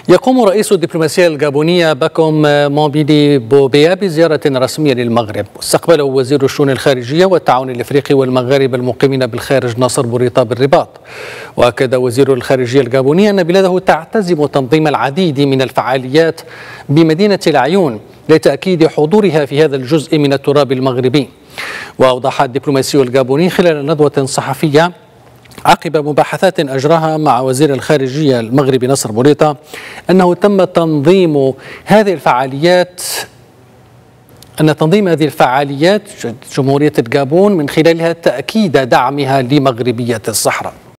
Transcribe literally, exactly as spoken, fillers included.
يقوم رئيس الدبلوماسية الغابونية باكوم مومبيدي بوبيا بزيارة رسمية للمغرب، واستقبله وزير الشؤون الخارجية والتعاون الافريقي والمغاربة المقيمين بالخارج ناصر بوريطة بالرباط. واكد وزير الخارجية الغابوني ان بلاده تعتزم تنظيم العديد من الفعاليات بمدينة العيون لتأكيد حضورها في هذا الجزء من التراب المغربي. وأوضح الدبلوماسي الغابوني خلال ندوة صحفية عقب مباحثات أجراها مع وزير الخارجية المغربي ناصر بوريطة أنه تم تنظيم هذه الفعاليات أن تنظيم هذه الفعاليات جمهورية الغابون من خلالها تأكيد دعمها لمغربية الصحراء.